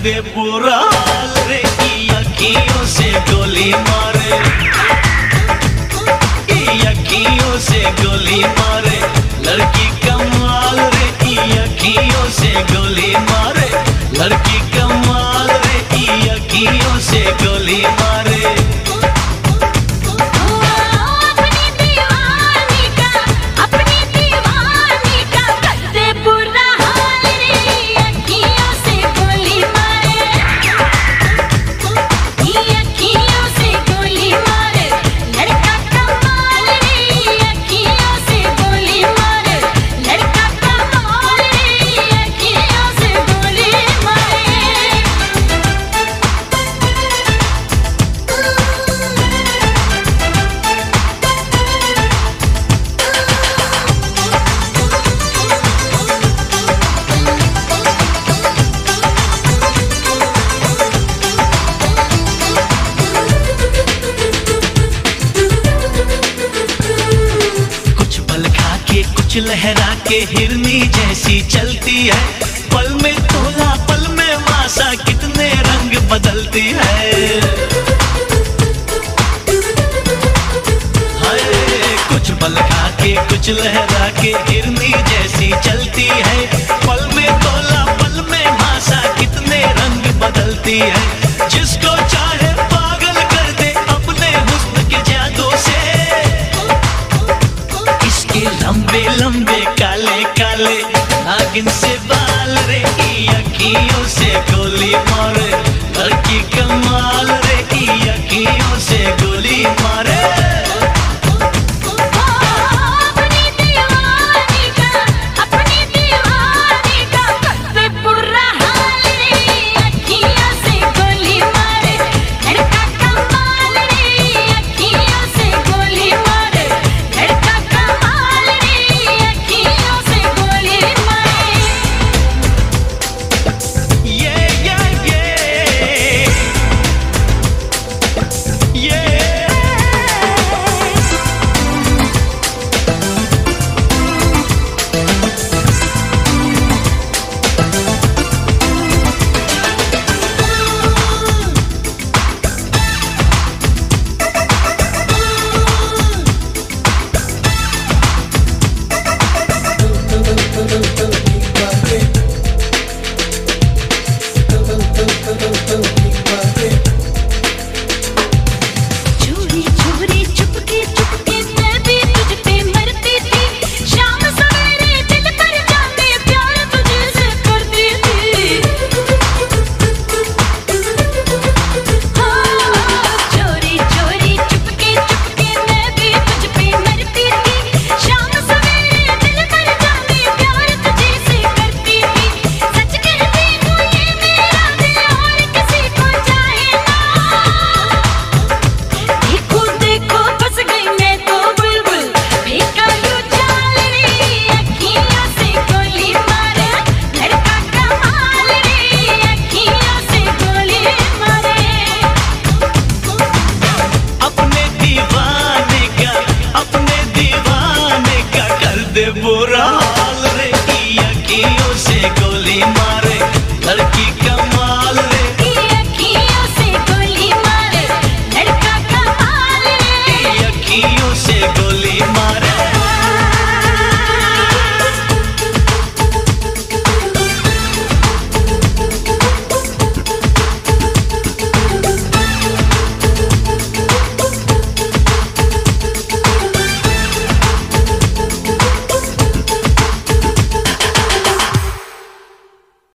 दे बुरा हाल रे, की अखियों से गोली मारे, की अखियों से गोली मारे, लड़की कमाल रे, की अखियों से गोली मारे, लड़की कमाल रे, की अखियों से गोली मारे। लहरा के हिरनी जैसी चलती है, पल में तोला पल में मासा, कितने रंग बदलती है। हाय कुछ पल खा के कुछ लहरा के हिरनी जैसी चलती है, पल में तोला पल में मासा, कितने रंग बदलती है। जिसको चाहे पागल कर दे अपने हुस्न के जादू से, इसके लंबे लंबे काले काले नागिन से बाल रे, की अखियों से गोली मारे, लड़की कमाल